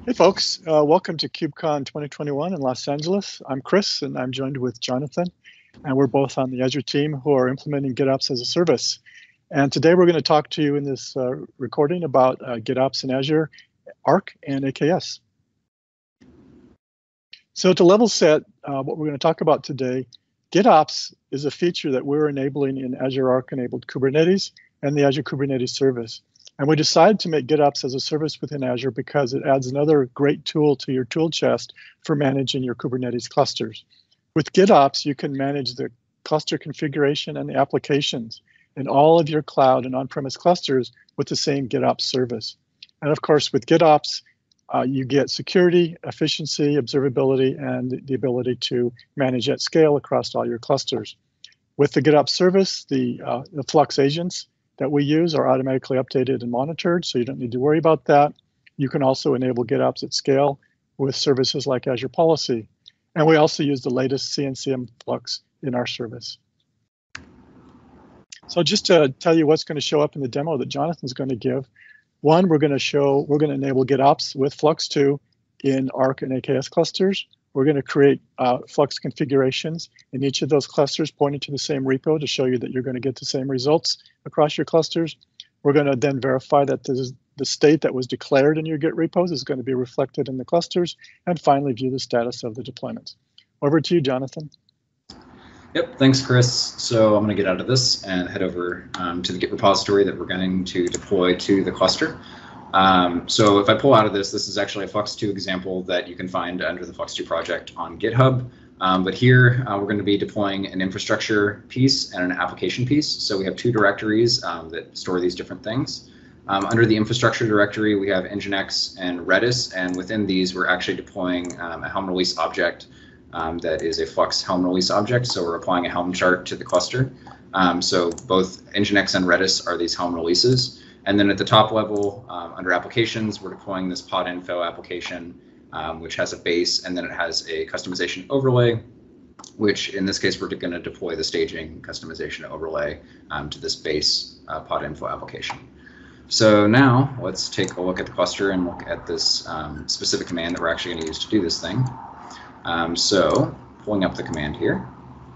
Hey folks, welcome to KubeCon 2021 in Los Angeles. I'm Chris and I'm joined with Jonathan, and we're both on the Azure team who are implementing Gitops as a service. And today we're going to talk to you in this recording about Gitops in Azure Arc and AKS. So to level set what we're going to talk about today, Gitops is a feature that we're enabling in Azure Arc enabled Kubernetes and the Azure Kubernetes service. And we decided to make Gitops as a service within Azure because it adds another great tool to your tool chest for managing your Kubernetes clusters. With Gitops, you can manage the cluster configuration and the applications in all of your cloud and on-premise clusters with the same Gitops service. And of course, with Gitops, you get security, efficiency, observability, and the ability to manage at scale across all your clusters. With the Gitops service, the Flux agents that we use are automatically updated and monitored, so you don't need to worry about that. You can also enable Gitops at scale with services like Azure Policy. And we also use the latest CNCM Flux in our service. So just to tell you what's going to show up in the demo that Jonathan's going to give, one, we're going to enable Gitops with Flux 2 in Arc and AKS clusters. We're going to create Flux configurations in each of those clusters pointing to the same repo to show you that you're going to get the same results across your clusters. We're going to then verify that the state that was declared in your Git repos is going to be reflected in the clusters, and finally view the status of the deployment. Over to you, Jonathan. Yep, thanks, Chris. So I'm going to get out of this and head over to the Git repository that we're going to deploy to the cluster. So if I pull out of this, this is actually a Flux 2 example that you can find under the Flux 2 project on GitHub. But here we're going to be deploying an infrastructure piece and an application piece. So we have two directories that store these different things. Under the infrastructure directory, we have Nginx and Redis, and within these, we're actually deploying a Helm release object that is a Flux Helm release object. So we're applying a Helm chart to the cluster. So both Nginx and Redis are these Helm releases. And then at the top level, under applications, we're deploying this pod info application, which has a base, and then it has a customization overlay, which in this case, we're going to deploy the staging customization overlay to this base pod info application. So now let's take a look at the cluster and look at this specific command that we're actually going to use to do this thing. So pulling up the command here.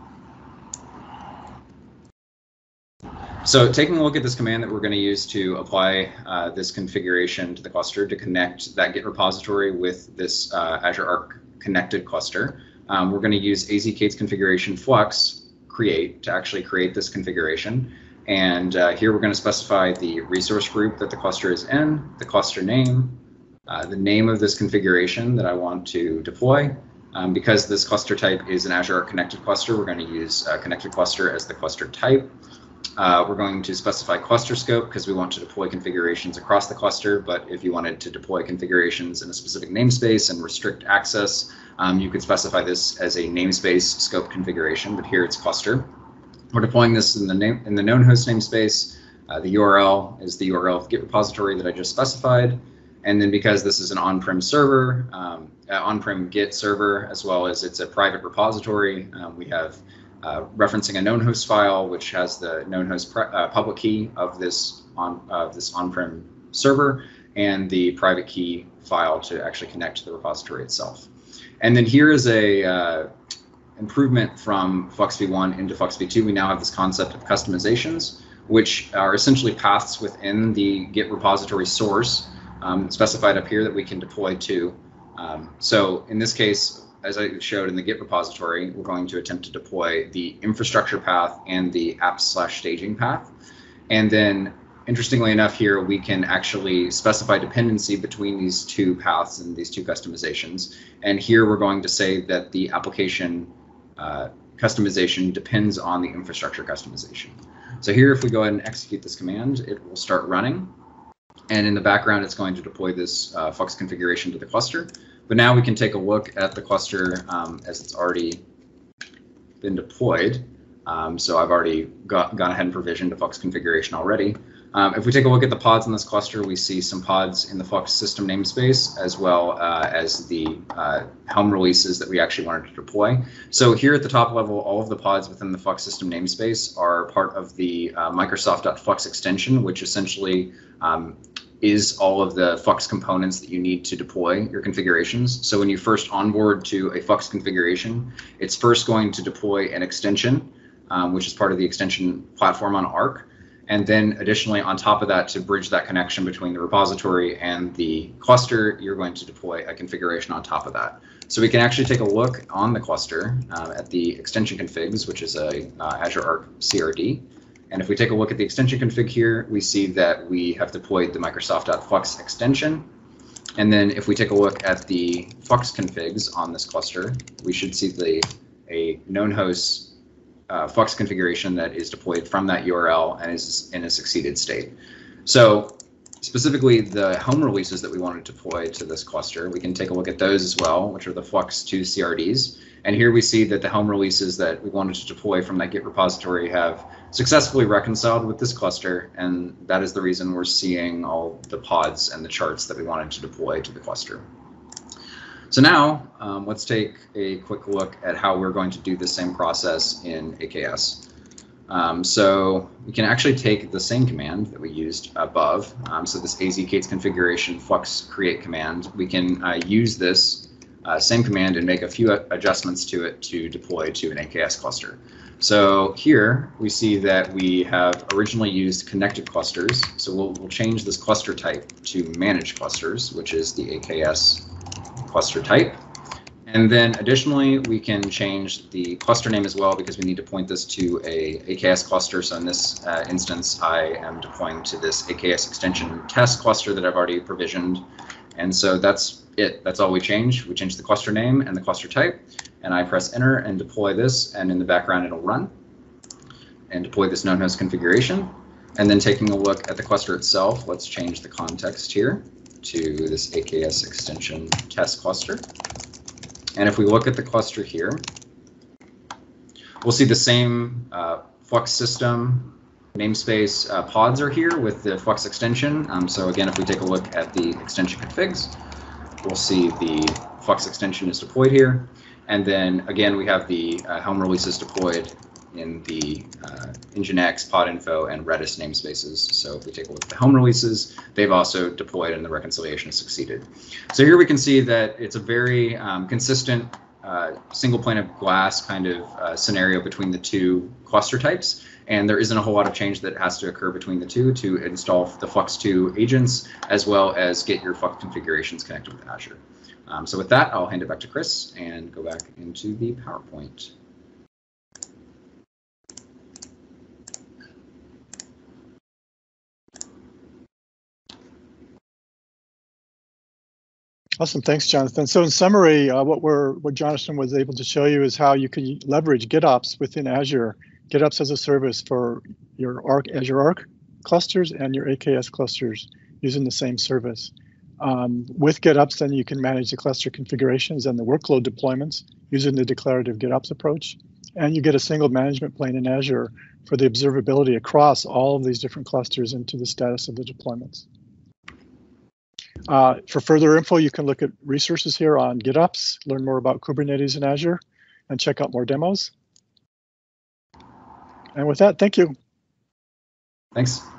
So taking a look at this command that we're going to use to apply this configuration to the cluster to connect that Git repository with this Azure Arc connected cluster, we're going to use azk-its configuration flux create to actually create this configuration. And here we're going to specify the resource group that the cluster is in, the cluster name, the name of this configuration that I want to deploy. Because this cluster type is an Azure Arc connected cluster, we're going to use connected cluster as the cluster type. We're going to specify cluster scope because we want to deploy configurations across the cluster, but if you wanted to deploy configurations in a specific namespace and restrict access, you could specify this as a namespace scope configuration, but here it's cluster. We're deploying this in the known host namespace. The URL is the URL of the Git repository that I just specified. And then because this is an on-prem server, on-prem Git server, as well as it's a private repository, we have referencing a known host file, which has the known host public key of this on-prem server, and the private key file to actually connect to the repository itself. And then here is a improvement from Flux v1 into Flux v2. We now have this concept of customizations, which are essentially paths within the Git repository source specified up here that we can deploy to. So in this case, as I showed in the Git repository, we're going to attempt to deploy the infrastructure path and the apps/staging path. And then, interestingly enough, here we can actually specify dependency between these two paths and these two customizations. And here we're going to say that the application customization depends on the infrastructure customization. So here, if we go ahead and execute this command, it will start running. And in the background, it's going to deploy this Flux configuration to the cluster. But now we can take a look at the cluster as it's already been deployed. So I've already gone ahead and provisioned a Flux configuration already. If we take a look at the pods in this cluster, we see some pods in the Flux system namespace, as well as the Helm releases that we actually wanted to deploy. So here at the top level, all of the pods within the Flux system namespace are part of the Microsoft.Flux extension, which essentially is all of the Flux components that you need to deploy your configurations. So when you first onboard to a Flux configuration, it's first going to deploy an extension, which is part of the extension platform on Arc. And then additionally, on top of that, to bridge that connection between the repository and the cluster, you're going to deploy a configuration on top of that. So we can actually take a look on the cluster at the extension configs, which is a Azure Arc CRD. And if we take a look at the extension config here, we see that we have deployed the Microsoft.Flux extension. And then if we take a look at the Flux configs on this cluster, we should see a known host Flux configuration that is deployed from that URL and is in a succeeded state. So specifically the home releases that we want to deploy to this cluster, we can take a look at those as well, which are the Flux 2 CRDs. And here we see that the home releases that we wanted to deploy from that Git repository have successfully reconciled with this cluster, and that is the reason we're seeing all the pods and the charts that we wanted to deploy to the cluster. So now let's take a quick look at how we're going to do the same process in AKS. So we can actually take the same command that we used above. So this azk configuration flux create command, we can use this same command and make a few adjustments to it to deploy to an AKS cluster. So here we see that we have originally used connected clusters. So we'll change this cluster type to managed clusters, which is the AKS cluster type. And then additionally, we can change the cluster name as well because we need to point this to a AKS cluster. So in this instance, I am deploying to this AKS extension test cluster that I've already provisioned. And so that's it. That's all we change. We change the cluster name and the cluster type. And I press enter and deploy this. And in the background, it'll run and deploy this known host configuration. And then taking a look at the cluster itself, let's change the context here to this AKS extension test cluster. And if we look at the cluster here, we'll see the same Flux system namespace pods are here with the Flux extension. So again, if we take a look at the extension configs, we'll see the Flux extension is deployed here. And then again, we have the home releases deployed in the Nginx, Podinfo, and Redis namespaces. So if we take a look at the home releases, they've also deployed and the reconciliation has succeeded. So here we can see that it's a very consistent single pane of glass kind of scenario between the two cluster types. And there isn't a whole lot of change that has to occur between the two to install the Flux 2 agents, as well as get your Flux configurations connected with Azure. So with that, I'll hand it back to Chris and go back into the PowerPoint. Awesome, thanks, Jonathan. So in summary, what Jonathan was able to show you is how you can leverage Gitops within Azure, Gitops as a service for your Azure Arc clusters and your AKS clusters using the same service. With Gitops, then you can manage the cluster configurations and the workload deployments using the declarative Gitops approach. And you get a single management plane in Azure for the observability across all of these different clusters into the status of the deployments. For further info, you can look at resources here on Gitops, learn more about Kubernetes in Azure, and check out more demos. And with that, thank you. Thanks.